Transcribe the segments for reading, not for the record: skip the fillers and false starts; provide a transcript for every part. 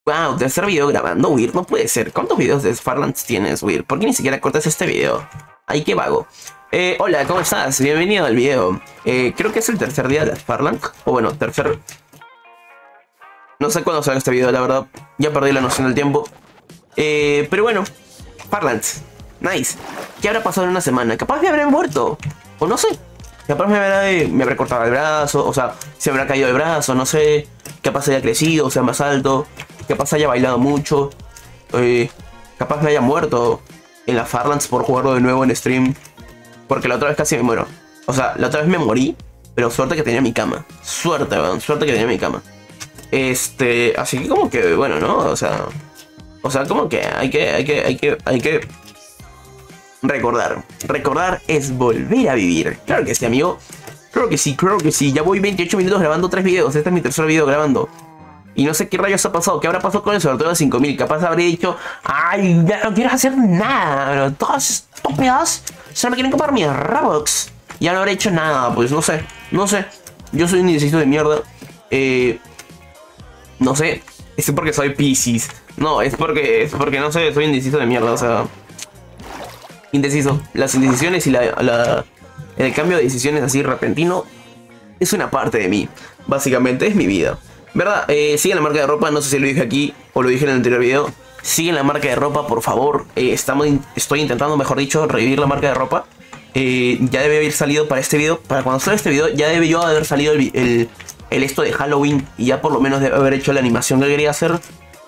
Wow, tercer video grabando, Weird, no puede ser. ¿Cuántos videos de Farlands tienes, Weird? ¿Por qué ni siquiera cortas este video? Ay, qué vago. Hola, ¿cómo estás? Bienvenido al video. Creo que es el tercer día de Farlands. O bueno, tercer... No sé cuándo sale este video, la verdad. Ya perdí la noción del tiempo. Pero bueno, Farlands. Nice. ¿Qué habrá pasado en una semana? Capaz me habré muerto. O no sé. Capaz me habré cortado el brazo. O sea, se habrá caído el brazo, no sé. Capaz haya crecido, o sea, más alto. Capaz haya bailado mucho. Capaz me haya muerto en la Farlands por jugarlo de nuevo en stream. Porque la otra vez casi me muero. O sea, la otra vez me morí. Pero suerte que tenía mi cama. Suerte, weón. Suerte que tenía mi cama. Así que como que, bueno, ¿no? O sea, como que hay que recordar. Recordar es volver a vivir. Claro que sí, amigo. Creo que sí, creo que sí. Ya voy 28 minutos grabando 3 videos. Este es mi tercer video grabando. Y no sé qué rayos ha pasado. ¿Qué habrá pasado con el sorteo de 5000? Capaz habré dicho, ay, ya no quiero hacer nada. Pero todos estúpidos solo me quieren comprar mis Robux. Ya no habré hecho nada. Pues no sé. No sé. Yo soy un indeciso de mierda. No sé. Es porque soy Piscis. No, es porque no sé. Soy indeciso de mierda. O sea, indeciso. Las indecisiones y el cambio de decisiones así repentino es una parte de mí. Básicamente es mi vida. ¿Verdad? Siguen la marca de ropa. No sé si lo dije aquí o lo dije en el anterior video. Siguen la marca de ropa, por favor. Estoy intentando, mejor dicho, revivir la marca de ropa. Ya debe haber salido para este video. Para cuando salga este video, ya debe yo haber salido el esto de Halloween. Y ya por lo menos debe haber hecho la animación que quería hacer.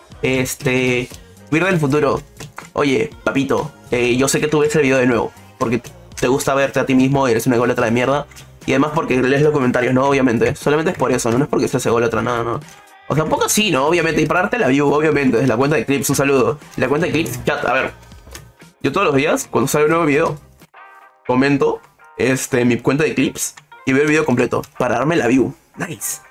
Weird del futuro. Oye, papito, yo sé que tú ves el video de nuevo. Porque te gusta verte a ti mismo. Eres una ególatra de mierda. Y además porque lees los comentarios, ¿no? Obviamente. Solamente es por eso, no es porque seas ególatra, nada, no. O sea, un poco sí, ¿no? Obviamente. Y para darte la view, obviamente. Desde la cuenta de Clips, un saludo. La cuenta de Clips, chat, a ver. Yo todos los días, cuando sale un nuevo video, comento mi cuenta de Clips y veo el video completo para darme la view. Nice.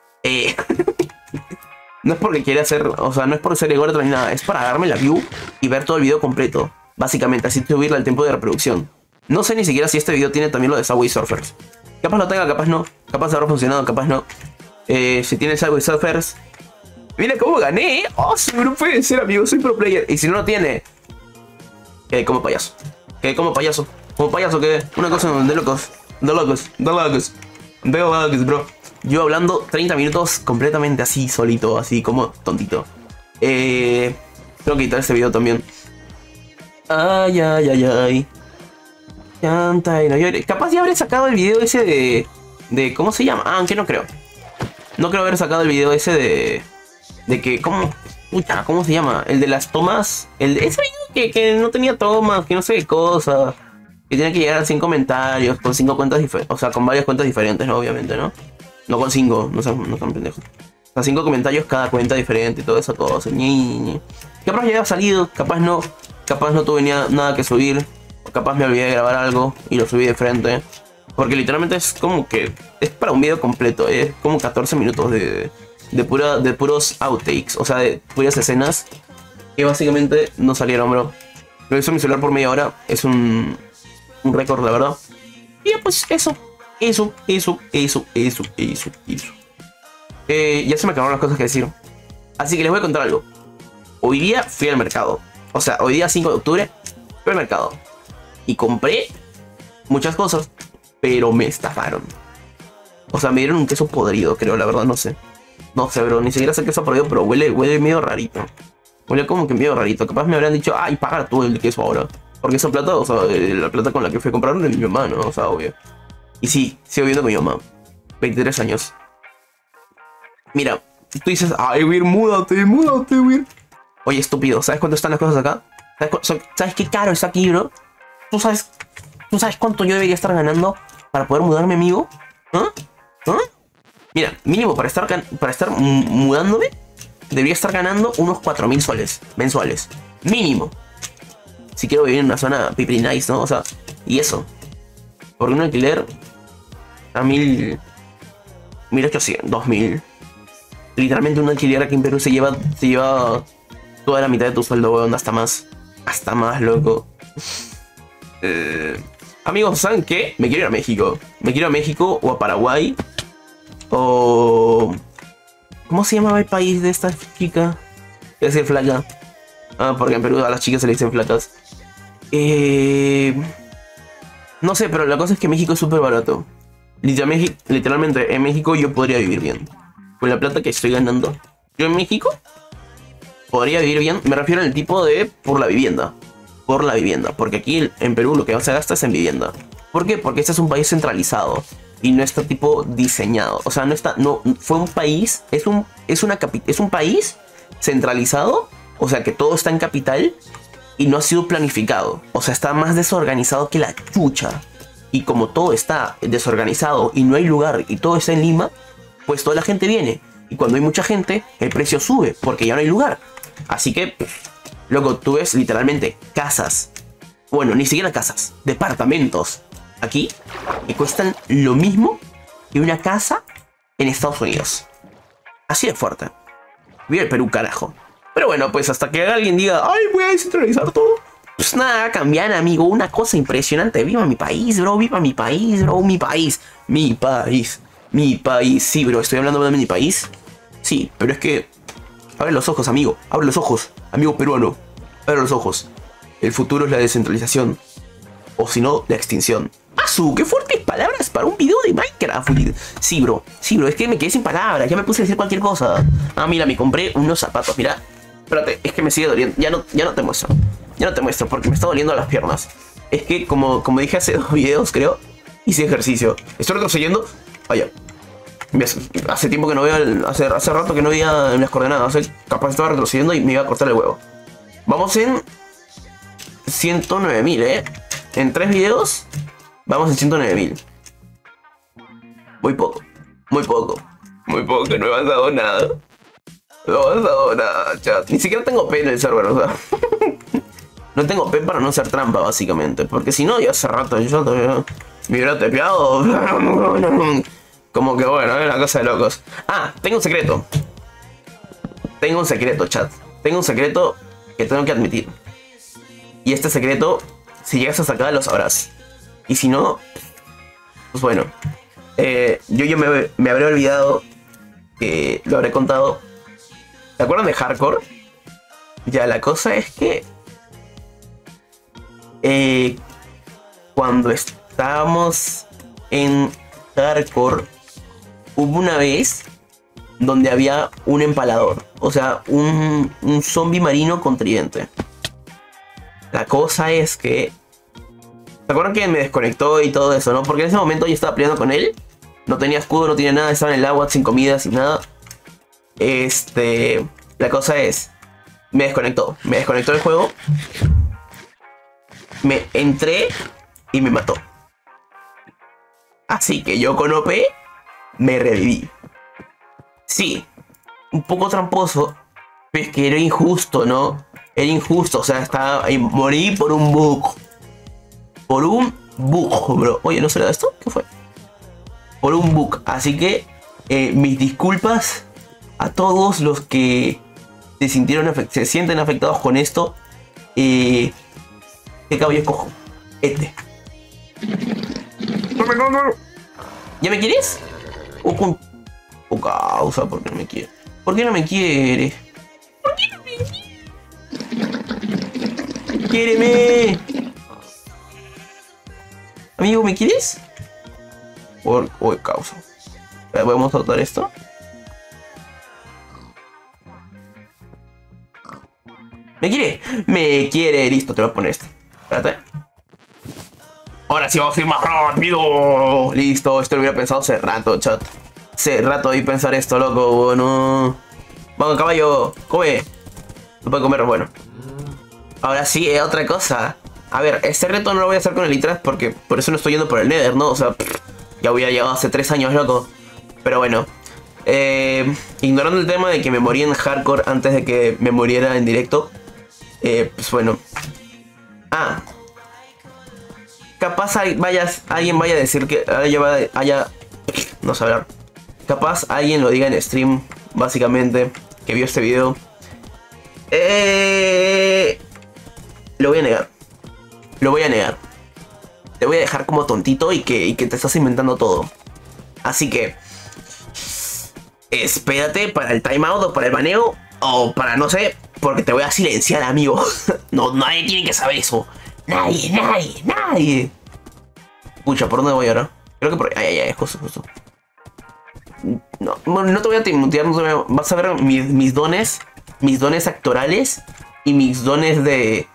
No es porque quiera hacer, o sea, no es por ser ególatra ni nada. Es para darme la view y ver todo el video completo. Básicamente, así subirle al tiempo de reproducción. No sé ni siquiera si este video tiene también lo de Subway Surfers. Capaz lo tenga, capaz no. Capaz habrá funcionado, capaz no. Si tiene Subway Surfers. Mira cómo gané. Oh, no puede ser, amigo. Soy pro player. Y si no lo tiene, quedé como payaso. Quedé como payaso. Como payaso, que una cosa de locos. De locos. De locos. De locos, bro. Yo hablando 30 minutos completamente así, solito. Así como tontito. Tengo que quitar este video también. Ay, ay, ay, ay. Canta y no llore. Capaz ya habré sacado el video ese de ¿cómo se llama? Ah, aunque no creo. No creo haber sacado el video ese de que ¿cómo? Puta, ¿cómo se llama? El de las tomas. Ese video que no tenía tomas, que no sé qué cosa. Que tenía que llegar a 100 comentarios con 5 cuentas diferentes. O sea, con varias cuentas diferentes, ¿no? Obviamente, ¿no? No con 5, no sean pendejos. O sea, 5 comentarios cada cuenta diferente y toda esa cosa. Capaz ya había salido, capaz no. Capaz no tuve nada que subir. Capaz me olvidé de grabar algo y lo subí de frente. Porque literalmente es como que... Es para un video completo. Es como 14 minutos de puros outtakes. O sea, de puras escenas que básicamente no salieron, bro. Lo hizo mi celular por media hora. Es un récord, la verdad. Y ya pues eso. Eso. Ya se me acabaron las cosas que decir. Así que les voy a contar algo. Hoy día fui al mercado. O sea, hoy día 5 de octubre fui al mercado. Y compré muchas cosas, pero me estafaron. O sea, me dieron un queso podrido, creo, la verdad, no sé. No sé, bro, ni siquiera sé queso podrido, pero huele medio rarito. Huele como que medio rarito. Capaz me habrían dicho, ay, paga tú el queso ahora. Porque esa plata, o sea, la plata con la que fui a comprar era de mi mamá, ¿no? O sea, obvio. Y sí, sigo viviendo con mi mamá. 23 años. Mira, tú dices, ay, Weird, múdate, Weird. Oye, estúpido, ¿sabes cuánto están las cosas acá? ¿Sabes qué caro está aquí, bro? ¿Tú sabes cuánto yo debería estar ganando para poder mudarme, amigo? ¿Ah? Mira, mínimo para estar mudándome, debería estar ganando unos 4000 soles mensuales. Mínimo. Si quiero vivir en una zona pretty nice, ¿no? O sea, y eso. Porque un alquiler a 1800, 2000. Literalmente un alquiler aquí en Perú se lleva toda la mitad de tu sueldo, weón. Hasta más, loco. Amigos, ¿saben qué? Me quiero ir a México. Me quiero ir a México o a Paraguay. O... ¿Cómo se llamaba el país de esta chica? ¿Qué decir flaca? Ah, porque en Perú a las chicas se le dicen flacas. No sé, pero la cosa es que México es súper barato. Literalmente, en México yo podría vivir bien. Con la plata que estoy ganando. Yo en México podría vivir bien. Me refiero al tipo de por la vivienda. Por la vivienda. Porque aquí en Perú lo que más se gasta es en vivienda. ¿Por qué? Porque este es un país centralizado. Y no está tipo diseñado. O sea, no está. No, fue un país. Es un país centralizado. O sea que todo está en capital. Y no ha sido planificado. O sea, está más desorganizado que la chucha. Y como todo está desorganizado y no hay lugar y todo está en Lima, pues toda la gente viene. Y cuando hay mucha gente, el precio sube porque ya no hay lugar. Así que, loco, tú ves literalmente casas. Bueno, ni siquiera casas, departamentos. Aquí, que cuestan lo mismo que una casa en Estados Unidos. Así de fuerte. Vive el Perú, carajo. Pero bueno, pues hasta que alguien diga, ay, voy a descentralizar todo. Pues nada, cambiar, amigo. Una cosa impresionante. Viva mi país, bro. Viva mi país, bro. Mi país. Mi país. Mi país. Sí, bro. Estoy hablando de mi país. Sí, pero es que... Abre los ojos, amigo. Abre los ojos. Amigo peruano. Abre los ojos. El futuro es la descentralización. O si no, la extinción. ¡Asu! ¡Qué fuertes palabras para un video de Minecraft! Sí, bro. Sí, bro. Es que me quedé sin palabras. Ya me puse a decir cualquier cosa. Ah, mira, me compré unos zapatos. Mira. Espérate. Es que me sigue doliendo. Ya no te muestro. Ya no te muestro porque me está doliendo las piernas. Es que como dije hace 2 videos, creo, hice ejercicio. Estoy retrocediendo. Vaya. Hace tiempo que no veo hace rato que no veía en las coordenadas. O sea, capaz estaba retrocediendo y me iba a cortar el huevo. Vamos en 109.000, En 3 videos vamos en 109.000. Muy poco. Muy poco. Muy poco, que no he avanzado nada. No he avanzado nada, chat. Ni siquiera tengo P en el server, o sea. No tengo P para no hacer trampa, básicamente. Porque si no, ya hace rato yo todavía me hubiera tepeado. Como que bueno, es una cosa de locos. Ah, tengo un secreto. Tengo un secreto, chat. Tengo un secreto que tengo que admitir. Y este secreto, si llegas hasta acá, lo sabrás. Y si no, pues bueno. Yo me habré olvidado que lo habré contado. ¿Se acuerdan de Hardcore? Ya, la cosa es que... cuando estábamos en Hardcore, hubo una vez donde había un empalador. O sea, un zombie marino con tridente. La cosa es que... ¿Se acuerdan que me desconectó y todo eso, no? Porque en ese momento yo estaba peleando con él. No tenía escudo, no tenía nada, estaba en el agua sin comida, sin nada. La cosa es... Me desconectó el juego. Me entré y me mató. Así que yo con OP me reviví. Sí, un poco tramposo, pero es que era injusto, ¿no? Era injusto, o sea, morí por un bug. Por un bug, bro. Oye, ¿no será esto? ¿Qué fue? Por un bug. Así que mis disculpas a todos los que se sienten afectados con esto. ¿Qué caballo escojo? No. ¿Ya me quieres? O causa, ¿por qué no me quiere? ¿Por qué no me quiere? ¿Por qué no me quiere? ¡Quiéreme! Amigo, ¿me quieres? O causa. Vamos a tratar esto. ¿Me quiere? Me quiere. Listo, te voy a poner esto. Espérate. Ahora sí vamos a ir más rápido. Listo, esto lo hubiera pensado hace rato, chat. Hace rato de pensar esto, loco. Bueno. Vamos, caballo. Come. No puede comer, bueno. Ahora sí, otra cosa. A ver, este reto no lo voy a hacer con el Itras porque por eso no estoy yendo por el Nether, ¿no? O sea, ya hubiera llegado hace 3 años, loco. Pero bueno. Ignorando el tema de que me morí en Hardcore antes de que me muriera en directo. Pues bueno. Ah. Capaz alguien vaya a decir que no sé hablar. Capaz alguien lo diga en stream, básicamente, que vio este video. Lo voy a negar. Lo voy a negar. Te voy a dejar como tontito y que te estás inventando todo. Así que espérate para el timeout o para el baneo. O para no sé, porque te voy a silenciar, amigo. No, nadie tiene que saber eso. Nadie. Pucha, ¿por dónde voy ahora? Creo que por ahí. Ay, justo. No, bueno, no te voy a mutear, vas a ver mis dones actorales y mis dones de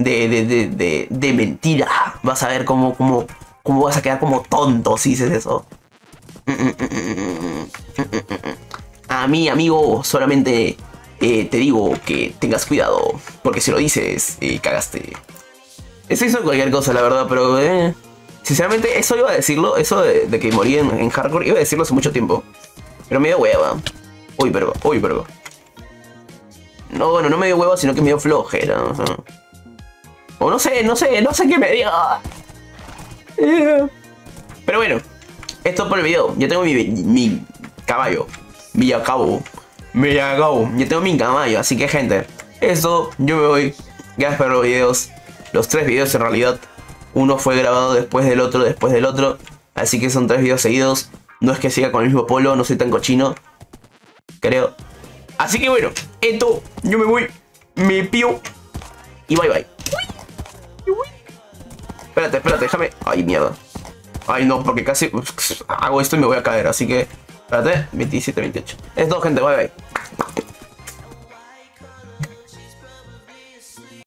mentira. Vas a ver cómo vas a quedar como tonto si dices eso. A mí, amigo, solamente te digo que tengas cuidado, porque si lo dices, cagaste. Eso hizo cualquier cosa, la verdad, pero sinceramente eso iba a decirlo, eso de que morí en hardcore, iba a decirlo hace mucho tiempo. Pero me dio hueva. Uy, pero. No, bueno, no me dio hueva, sino que me dio flojera. O no sé qué me dio. Pero bueno, esto por el video. Yo tengo mi caballo. Villacabo. Yo tengo mi caballo, así que gente, esto, yo me voy. Gracias por los videos. Los 3 videos en realidad. Uno fue grabado después del otro. Así que son 3 videos seguidos. No es que siga con el mismo polo, no soy tan cochino, creo. Así que bueno, esto, yo me voy. Me pío. Y bye. Espérate, déjame. Ay, mierda. Ay, no, porque casi hago esto y me voy a caer. Así que, espérate, 27, 28. Es todo, gente, bye.